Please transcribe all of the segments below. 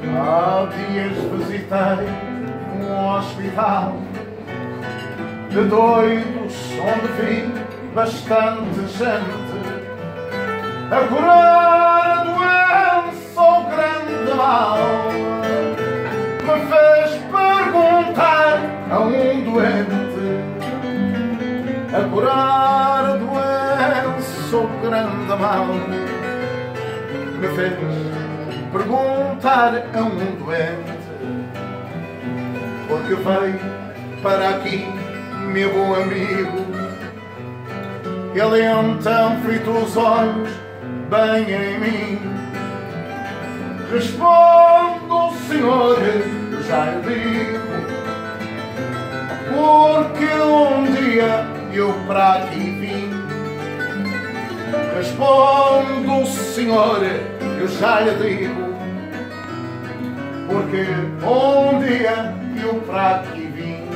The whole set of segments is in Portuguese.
Há dias visitei um hospital de doidos onde vi bastante gente a curar a doença ou grande mal. Me fez perguntar a um doente a curar a doença ou grande mal. Me fez perguntar a um doente porque veio para aqui meu bom amigo. Ele então fita os olhos bem em mim. Responde o senhor, eu já lhe digo, porque um dia eu para aqui vim. Responde o senhor, eu já lhe digo, porque um dia eu para aqui vim.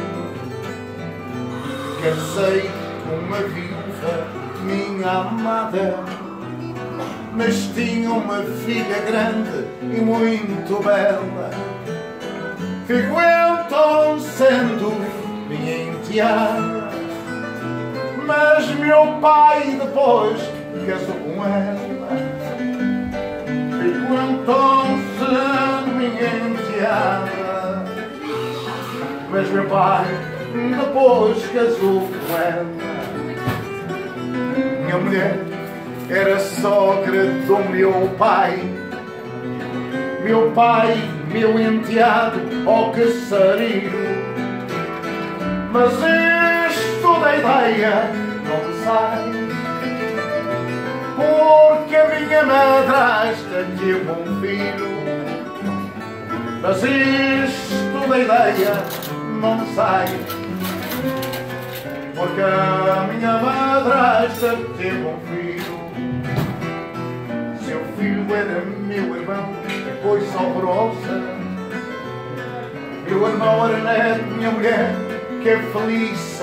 Casei com uma viúva, minha amada, mas tinha uma filha grande e muito bela. Fico então sendo minha enteada, mas meu pai depois casou com ela. Fico então sendo minha enteada, mas meu pai depois casou com ela. Minha mulher era sogra do meu pai, meu enteado ao casario. Mas isto da ideia não me sai, porque a minha madrasta teve um filho. Mas isto da ideia não me sai, porque a minha madrasta teve um filho. Seu filho era meu irmão, que coisa horrorosa. Meu irmão era neto, minha mulher, que é feliz.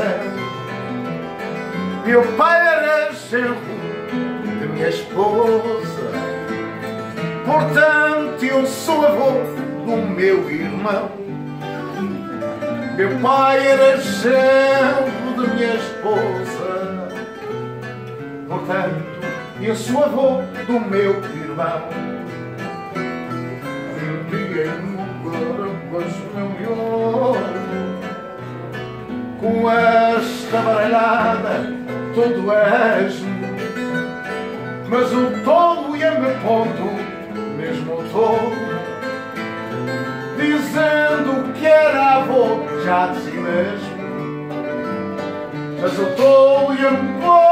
Meu pai era genro de minha esposa, portanto eu sou avô do meu irmão. Meu pai era genro de minha esposa, portanto eu sou avô do meu irmão. Enviei-me o meu com esta baralhada todo és-me, mas o tolo ia-me pondo, mesmo o tolo, dizendo que era avô já de si mesmo. Mas o tolo ia-me pondo